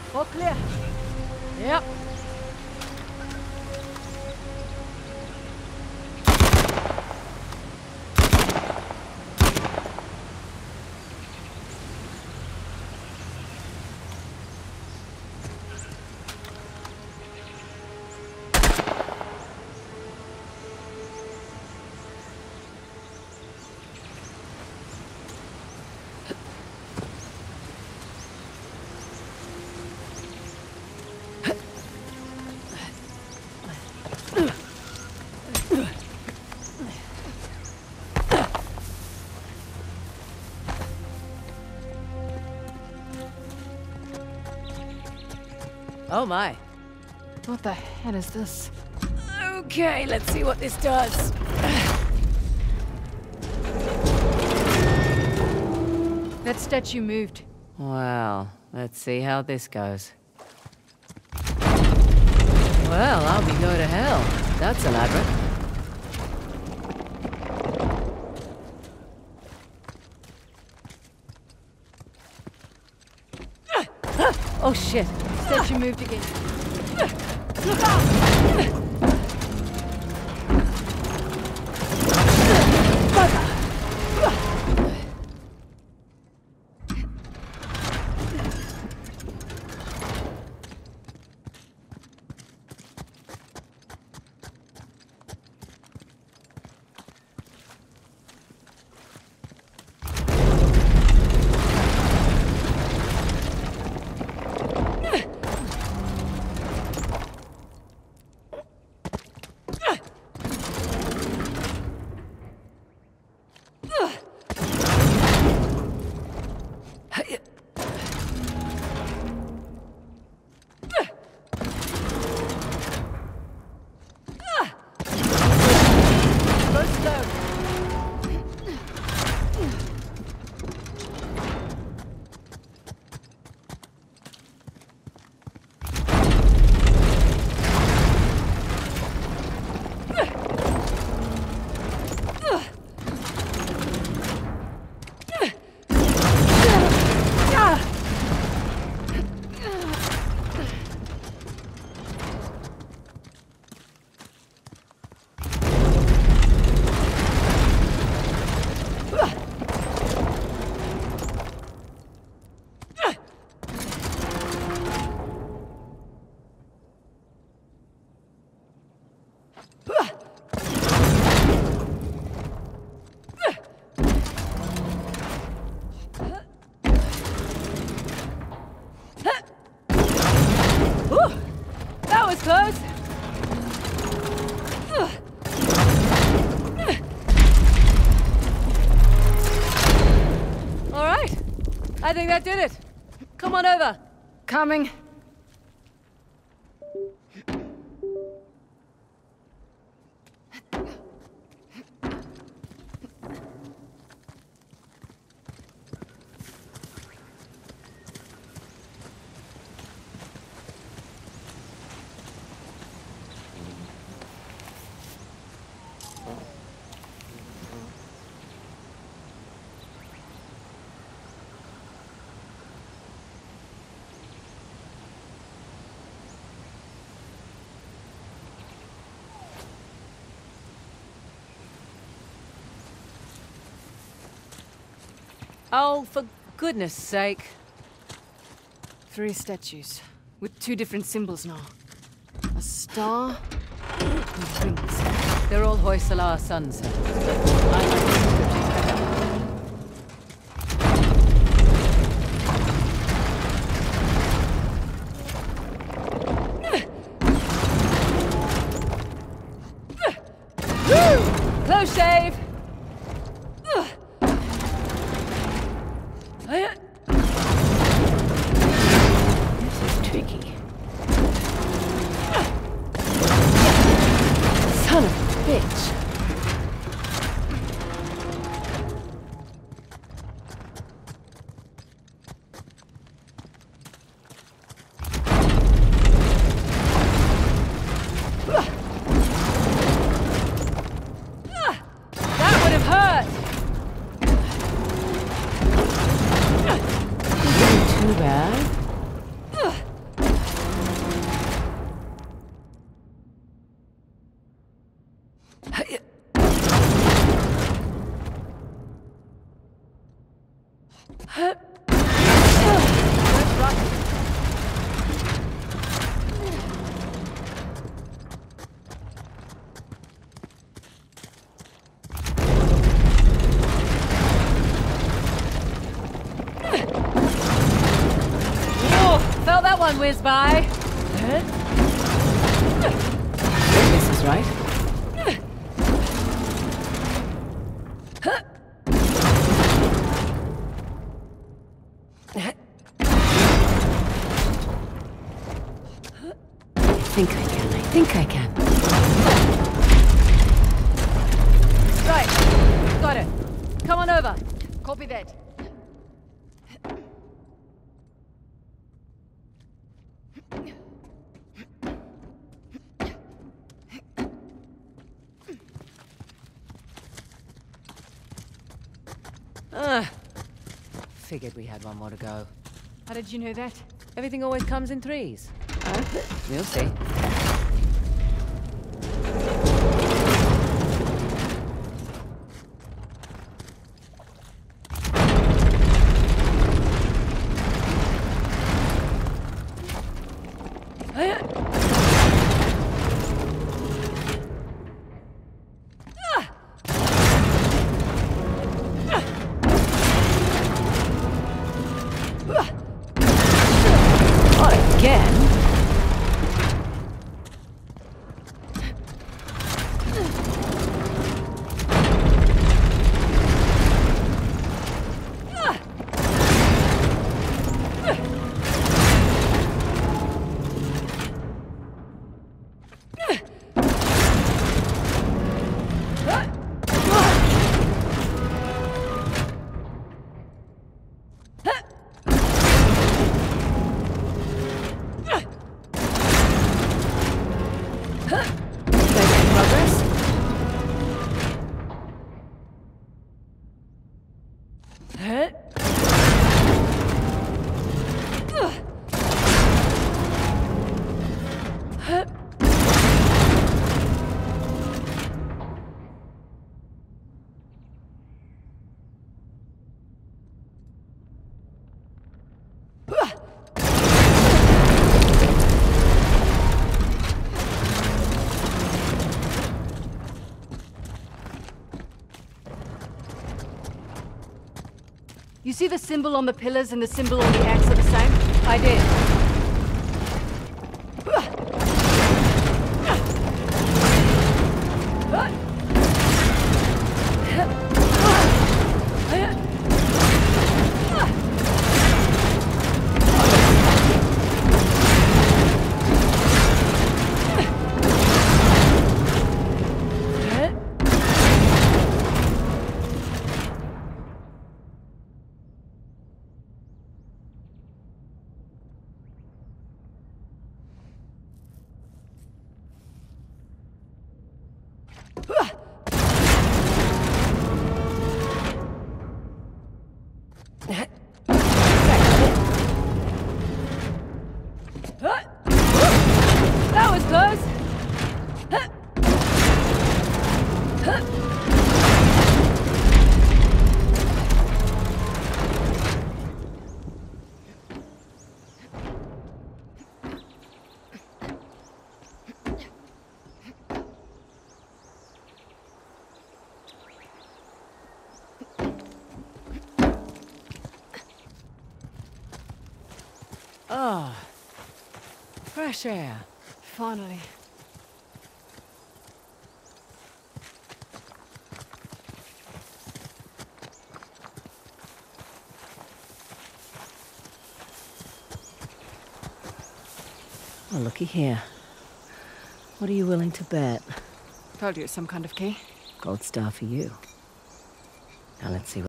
All clear. Yep. Oh my. What the hell is this? Okay, let's see what this does. That statue moved. Well, let's see how this goes. Well, I'll be go to hell. That's elaborate. Oh shit. Statue moved again. Close. All right. I think that did it. Come on over. Coming. Oh, for goodness sake. 3 statues, with 2 different symbols now. A star and rings. They're all Hoysala sons. I like the scripting better. Close shave! This is tricky. Son of a bitch! Felt that one whiz by. This is right. I think I can. Right, got it. Come on over. Copy that. Figured we had one more to go. How did you know that? Everything always comes in threes. We'll see. You see the symbol on the pillars and the symbol on the axe are the same? I did. That was close! Ah, fresh air. Finally. Well, looky here. What are you willing to bet? Told you it's some kind of key. Gold star for you. Now let's see what